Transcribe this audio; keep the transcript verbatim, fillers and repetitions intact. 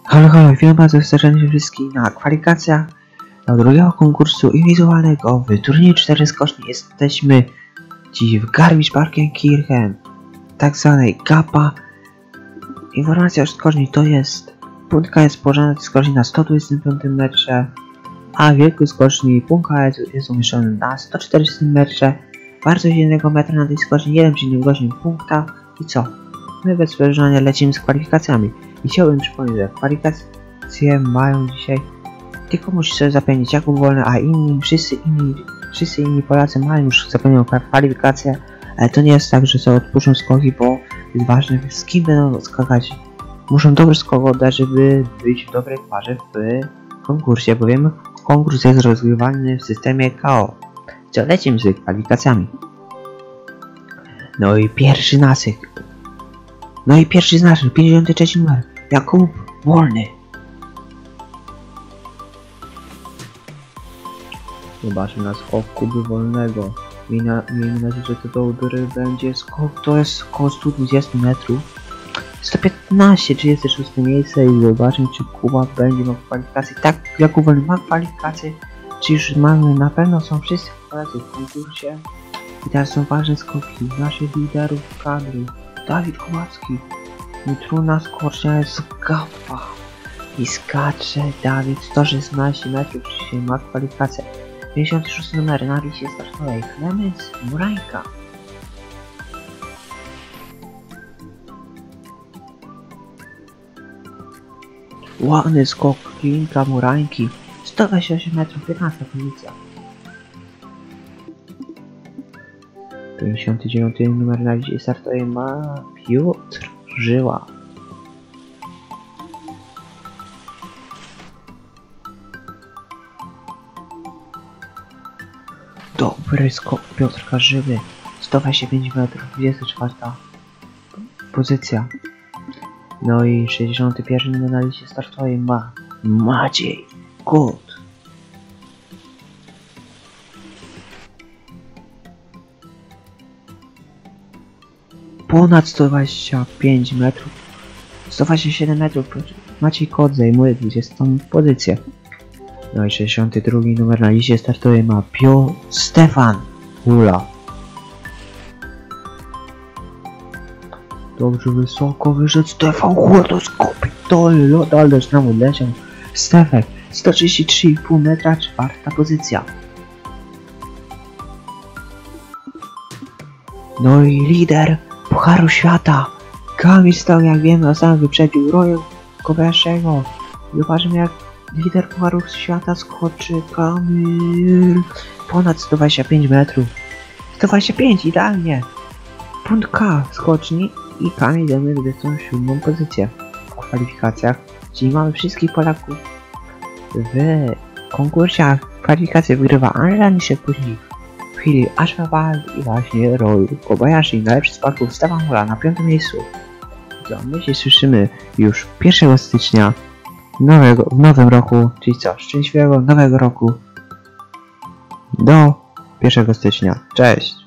Halo, halo, witam bardzo serdecznie wszystkich na kwalifikacjach do drugiego konkursu indywidualnego w turnieju cztery skoczni. Jesteśmy dziś w Garmisch-Partenkirchen, tak zwanej GAPA. Informacja o skoczni to jest: punkt jest położona w skoczni na sto dwudziestym piątym metrze, a wielkość skoczni punkt jest umieszczony na sto czterdziestym metrze. Wartość jednego metra na tej skoczni jeden przecinek osiem punkta. I co? My bez przedłużania lecimy z kwalifikacjami. I chciałbym przypomnieć, że kwalifikacje mają dzisiaj tylko musisz sobie zapewnić Jakub Wolny, a inni, wszyscy inni, wszyscy inni Polacy mają już zapewnioną kwalifikację, ale to nie jest tak, że sobie odpuszczą skoki, bo jest ważne, z kim będą skakać. Muszą dobry skok oddać, żeby być w dobrej parze w konkursie, bo wiemy, konkurs jest rozgrywany w systemie K O. Co, lecimy z kwalifikacjami. No i pierwszy nasyk. No i pierwszy z naszych, pięćdziesiąty trzeci numer, Jakub Wolny. Zobaczmy na skok Kuby Wolnego. Miejmy nadzieję, że to dobry będzie skok, to jest około sto dwadzieścia metrów. sto piętnaście, trzydzieste szóste miejsce i zobaczmy, czy Kuba będzie miał kwalifikację. Tak, Jakub Wolny ma kwalifikację, czy już mamy, na pewno są wszyscy Polacy w konkursie. I teraz są ważne skoki naszych liderów kadry. Dawid Kubacki, trudna skocznia jest GAPA i skacze Dawid sto szesnaście metrów, dzisiaj ma kwalifikację. pięćdziesiąty szósty numer na liście startowej, Klemens Murańka. Ładny skok Klinka Murańki, sto dwadzieścia osiem metrów, piętnasta pozycja. pięćdziesiąty dziewiąty numer na liście startowej ma Piotr Żyła. Dobry skok Piotrka Żyły, sto dwadzieścia pięć metrów, dwudziesta czwarta pozycja. No i sześćdziesiąty pierwszy numer na liście startowej ma Maciej Gut. Ponad sto dwadzieścia pięć metrów, sto dwadzieścia siedem metrów, Maciej Kot zajmuje dwudziestą pozycję. No i sześćdziesiąty drugi numer na liście startowej ma Pio Stefan Hula. Dobrze wysoko wyszedł Stefan Hula, to jest kapitolny lot, ale nam odleciał. Stefek, sto trzydzieści trzy i pół metra, czwarta pozycja. No i lider Pucharu Świata, Kamil stał, jak wiemy, na samym wyprzedził Roya Kobayashi. Zobaczmy, jak lider Pucharu Świata skoczy Kamil. Ponad sto dwadzieścia pięć metrów. sto dwadzieścia pięć, idealnie. Punkt K skoczni i Kamil zajmuje dwudziestą siódmą pozycję w kwalifikacjach. Czyli mamy wszystkich Polaków w konkursach. Kwalifikacje wygrywa Angela Niszek, później w chwili Ashwald i właśnie Roy Kobayashi. Najlepszy z Polaków Stefan Hula na piątym miejscu. To my się słyszymy już pierwszego stycznia nowego, w nowym roku, czyli co? Szczęśliwego nowego roku do pierwszego stycznia. Cześć!